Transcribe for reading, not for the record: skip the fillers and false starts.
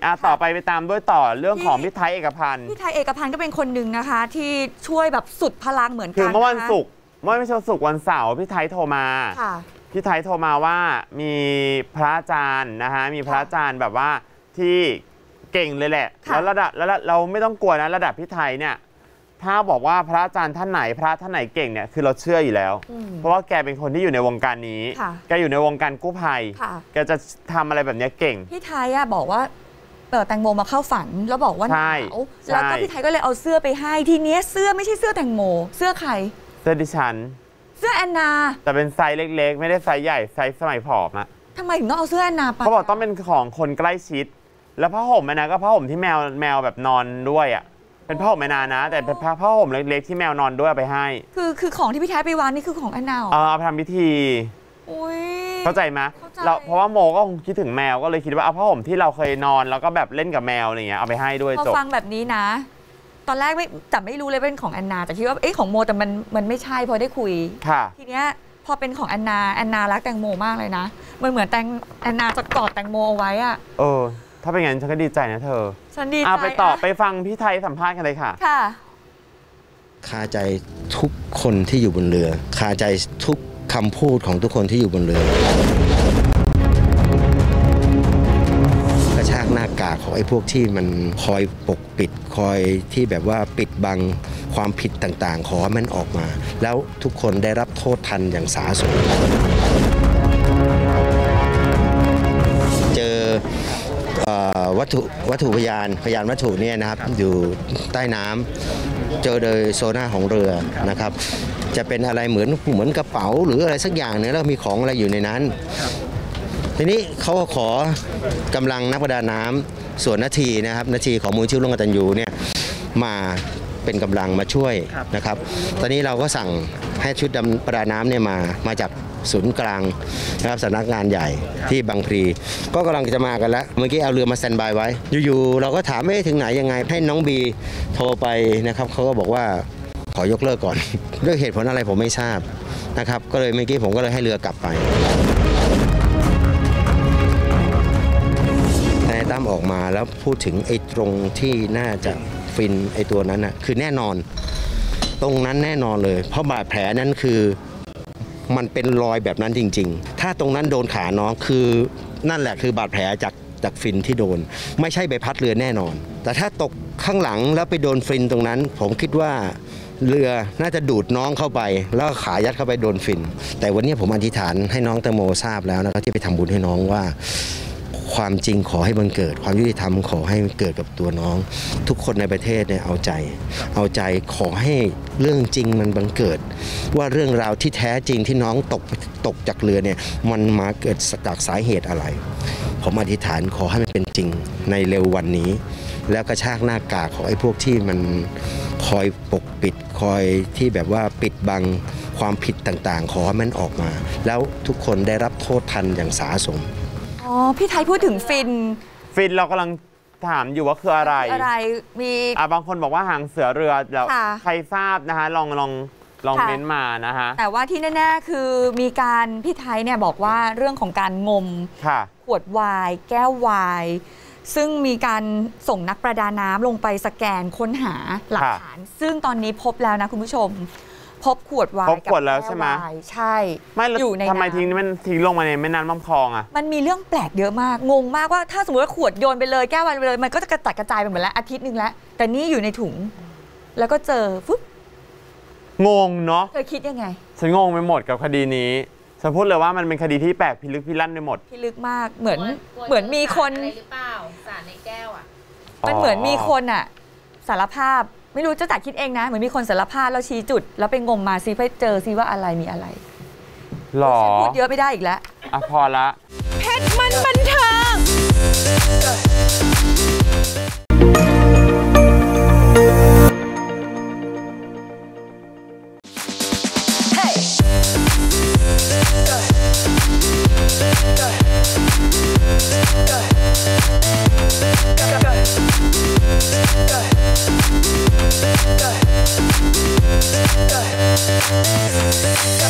ต่อไปตามด้วยต่อเรื่องของพี่ไทยเอกพันธ์พี่ไทยเอกพันธ์ก็เป็นคนหนึ่งนะคะที่ช่วยแบบสุดพลังเหมือนกันคือเมื่อวันศุกร์ไม่ใช่ศุกร์วันเสาร์พี่ไทยโทรมาพี่ไทยโทรมาว่ามีพระอาจารย์นะฮะมีพระอาจารย์แบบว่าที่เก่งเลยแหละแล้วเราไม่ต้องกลัวนะระดับพี่ไทยเนี่ยถ้าบอกว่าพระอาจารย์ท่านไหนพระท่านไหนเก่งเนี่ยคือเราเชื่ออยู่แล้วเพราะว่าแกเป็นคนที่อยู่ในวงการนี้แกอยู่ในวงการกู้ภัยแกจะทำอะไรแบบนี้เก่งพี่ไทยบอกว่าแตงโมมาเข้าฝันแล้วบอกว่าหนาวแล้วก็พี่ไทยก็เลยเอาเสื้อไปให้ทีนี้เสื้อไม่ใช่เสื้อแตงโมเสื้อใครเสื้อดิฉันเสื้อแอนนาแต่เป็นไซส์เล็กๆไม่ได้ไซส์ใหญ่ไซส์สมัยผอมอะทำไมถึงต้องเอาเสื้อแอนนาไปเขาบอกต้องเป็นของคนใกล้ชิดแล้วผ้าห่มนะก็ผ้าห่มที่แมวแบบนอนด้วยอะเป็นผ้าห่มแอนนานะแต่เป็นผ้าห่มเล็กๆที่แมวนอนด้วยไปให้คือของที่พี่ไทยไปวางนี่คือของแอนนาเอาไปทำพิธีเข้าใจไหมเราเพราะว่าโมก็คงคิดถึงแมวก็เลยคิดว่าเอาผ้าห่มที่เราเคยนอนแล้วก็แบบเล่นกับแมวอะไรเงี้ยเอาไปให้ด้วยจบพอฟังแบบนี้นะตอนแรกไม่รู้เลยเป็นของแอนนาแต่คิดว่าของโมแต่มันไม่ใช่พอได้คุยทีเนี้ยพอเป็นของแอนนารักแตงโมมากเลยนะมันเหมือนแอนนาจะกอดแตงโมเอาไว้อะถ้าเป็นงั้นฉันก็ดีใจนะเธอฉันดีใจไปต่อไปฟังพี่ไทยสัมภาษณ์กันเลยค่ะคาใจทุกคนที่อยู่บนเรือคาใจทุกคำพูดของทุกคนที่อยู่บนเรือกระชากหน้ากากของไอ้พวกที่มันคอยปกปิดคอยที่แบบว่าปิดบังความผิดต่างๆขอมันออกมาแล้วทุกคนได้รับโทษทันอย่างสาสมเจอวัตถุพยานวัตถุเนี่ยนะครับอยู่ใต้น้ำเจอโดยโซน่าของเรือนะครับจะเป็นอะไรเหมือนกระเป๋าหรืออะไรสักอย่างเนี่ยแล้วมีของอะไรอยู่ในนั้นทีนี้เขาขอกำลังนักประดาน้ำส่วนนาทีของมูลชื่อร่วมกตัญญูเนี่ยมาเป็นกำลังมาช่วยนะครับตอนนี้เราก็สั่งให้ชุดประดาน้ำเนี่ยมาจากศูนย์กลางนะครับสำนักงานใหญ่ที่บางพลีก็กำลังจะมากันแล้วเมื่อกี้เอาเรือมาสแตนบายไว้อยู่ๆเราก็ถามถึงไหนยังไงให้น้องบีโทรไปนะครับเขาก็บอกว่าขอยกเลิกก่อนด้วยเหตุผลอะไรผมไม่ทราบนะครับก็เลยเมื่อกี้ผมก็เลยให้เรือกลับไปนายตั้มออกมาแล้วพูดถึงไอ้ตรงที่น่าจะฟินไอ้ตัวนั้นน่ะคือแน่นอนตรงนั้นแน่นอนเลยเพราะบาดแผลนั้นคือมันเป็นรอยแบบนั้นจริงๆถ้าตรงนั้นโดนขาน้องคือนั่นแหละคือบาดแผลจากฟินที่โดนไม่ใช่ใบพัดเรือแน่นอนแต่ถ้าตกข้างหลังแล้วไปโดนฟินตรงนั้นผมคิดว่าเรือน่าจะดูดน้องเข้าไปแล้วขายัดเข้าไปโดนฟินแต่วันนี้ผมอธิษฐานให้น้องแตงโมทราบแล้วนะครับที่ไปทำบุญให้น้องว่าความจริงขอให้บังเกิดความยุติธรรมขอให้เกิดกับตัวน้องทุกคนในประเทศเนี่ยเอาใจขอให้เรื่องจริงมันบังเกิดว่าเรื่องราวที่แท้จริงที่น้องตกจากเรือเนี่ยมันมาเกิดจากสาเหตุอะไรผมอธิษฐานขอให้มันเป็นจริงในเร็ววันนี้แล้วกระชากหน้ากากของไอ้พวกที่มันคอยปกปิดคอยที่แบบว่าปิดบังความผิดต่างๆขอให้มันออกมาแล้วทุกคนได้รับโทษทันอย่างสาสมพี่ไทยพูดถึงฟินเรากำลังถามอยู่ว่าคืออะไรมีบางคนบอกว่าหางเสือเรือแล้วใครทราบนะคะลองเม้นมานะคะแต่ว่าที่แน่ๆคือมีการพี่ไทยเนี่ยบอกว่าเรื่องของการงมขวดไวน์แก้วไวน์ซึ่งมีการส่งนักประดาน้ำลงไปสแกนค้นหาหลักฐานซึ่งตอนนี้พบแล้วนะคุณผู้ชมพบขวดไวน์กับแก้วไวน์ใช่อยู่ในทำไมทิ้งลงมาในแม่น้ำลำคลองอ่ะมันมีเรื่องแปลกเยอะมากงงมากว่าถ้าสมมติว่าขวดโยนไปเลยแก้วไวน์ไปเลยมันก็จะกระจัดกระจายไปหมดแล้วอาทิตย์นึงแล้วแต่นี่อยู่ในถุงแล้วก็เจอปุ๊บงงเนาะเคยคิดยังไงฉันงงไปหมดกับคดีนี้ฉันพูดเลยว่ามันเป็นคดีที่แปลกพิลึกพิลั่นไปหมดพิลึกมากเหมือนมีคนหรือเปล่าสารในแก้วอ่ะมันเหมือนมีคนอ่ะสารภาพไม่รู้จะจัดคิดเองนะเหมือนมีคนสารภาพแล้วชี้จุดแล้วไปงมมาซิไปเจอซิว่าอะไรมีอะไรหรอพูดเยอะไม่ได้อีกแล้วพอละเพชรมันบันเทิง Go.